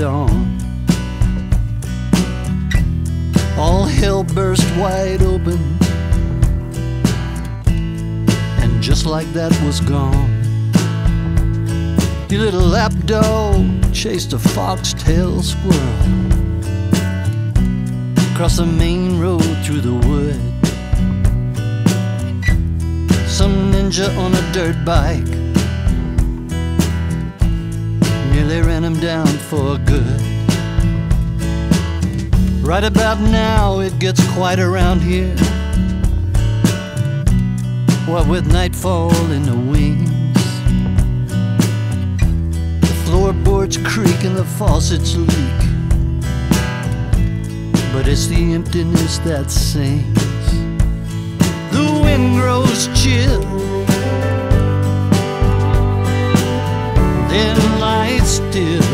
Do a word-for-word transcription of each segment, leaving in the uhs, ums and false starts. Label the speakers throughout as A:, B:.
A: dawn. All hell burst wide open, and just like that was gone. Your little lapdog chased a foxtail squirrel across the main road through the wood. Some ninja on a dirt bike nearly ran him down for good. Right about now it gets quiet around here, what with nightfall in the wings. Floorboards creak and the faucets leak, but it's the emptiness that sings. The wind grows chill, then lies still.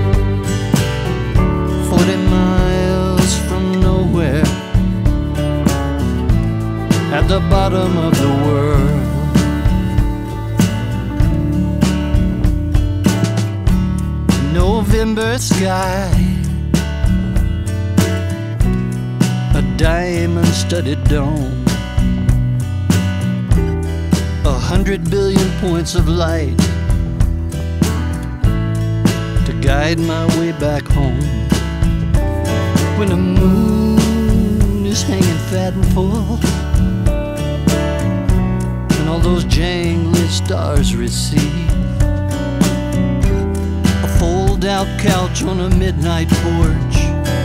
A: Forty miles from nowhere, at the bottom of the world. November sky, a diamond-studded dome, a hundred billion points of light to guide my way back home. When the moon is hanging fat and full, and all those jangling stars recede, out couch on a midnight porch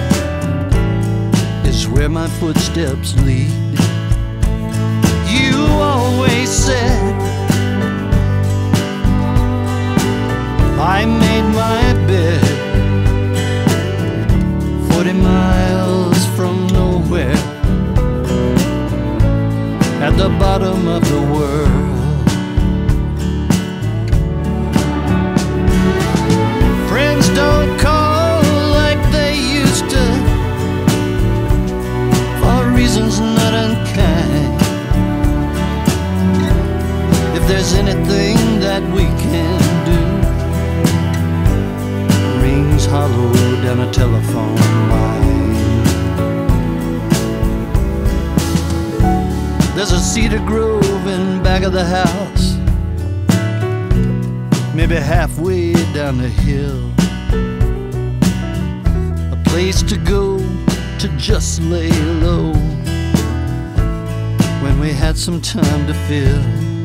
A: is where my footsteps lead. You always said I made my bed forty miles from nowhere, at the bottom of the world. Friends don't call like they used to, for reasons not unkind. If there's anything that we can do, rings hollow down a telephone line. There's a cedar grove in back of the house, maybe halfway down the hill. A place to go to just lay low when we had some time to fill.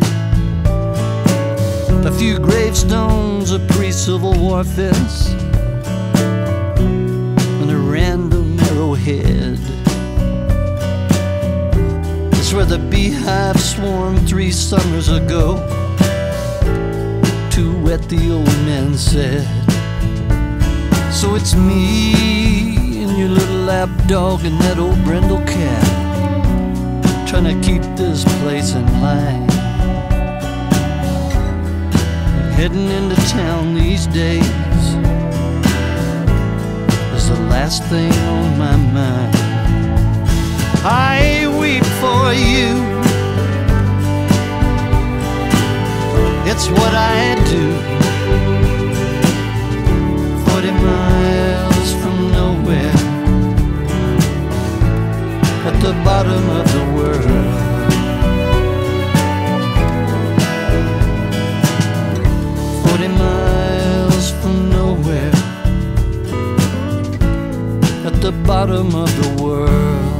A: A few gravestones, a pre-Civil War fence, and a random arrowhead. It's where the beehive swarmed three summers ago. Too wet, the old man said. So it's me and your little lapdog and that old brindle cat, trying to keep this place in line. Heading into town these days is the last thing on my mind. I weep for you, it's what I do. Forty miles from nowhere, at the bottom of the world. Forty miles from nowhere, at the bottom of the world.